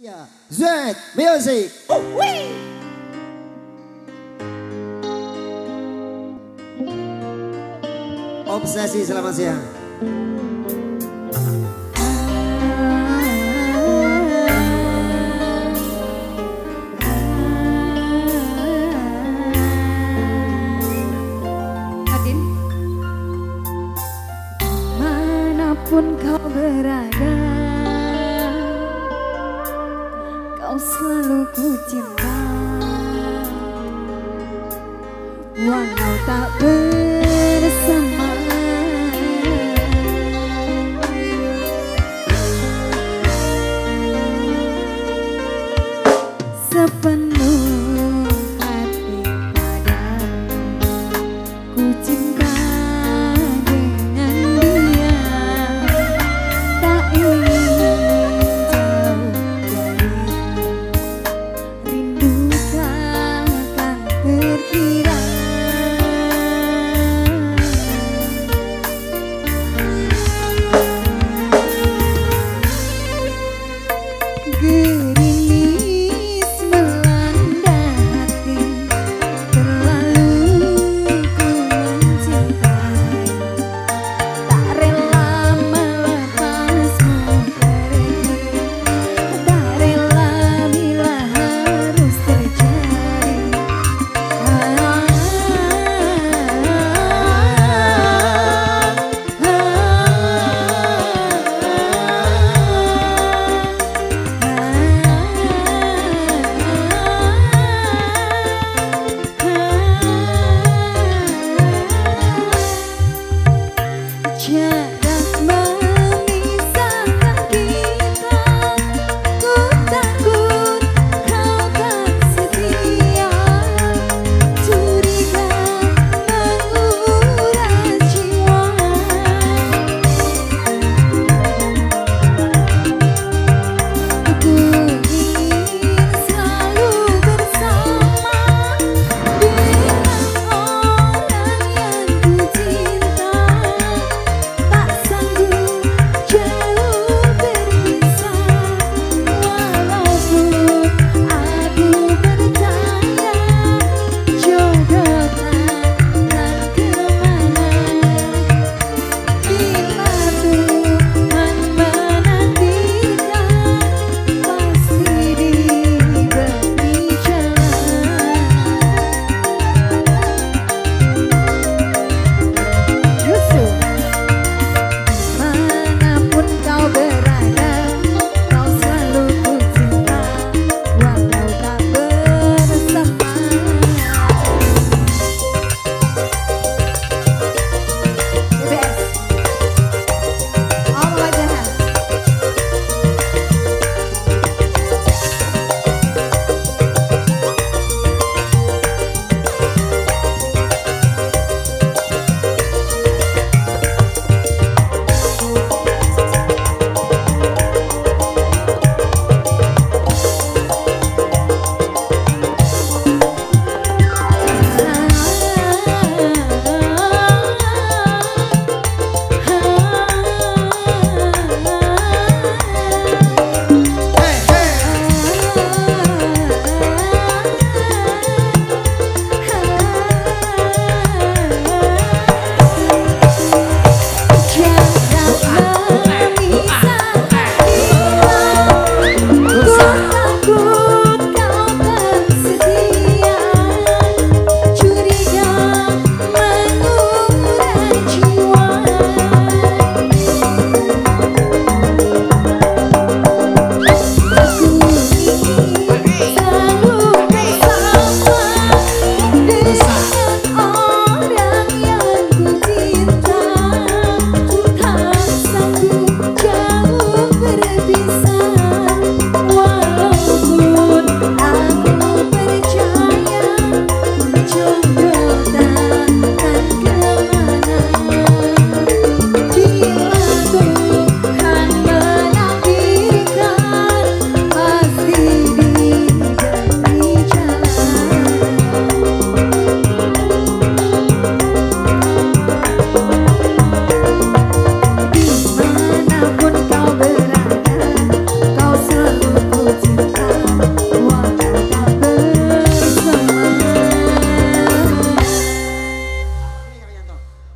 selanjutnya Z Music. Obsesi, selamat siang. Adin, manapun kau berada, kau selalu ku cinta. Walau tak bersama, sepenuh hati padamu ku cinta dengan dia. Tak ingin jauh darimu, rindu takkan terkira. Gerimis melanda hati, terlalu ku mencintai. Tak rela melepasmu pergi, tak rela bila harus terjadi.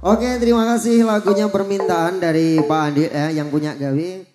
Oke, terima kasih lagunya permintaan dari Pak Andit ya yang punya gawe.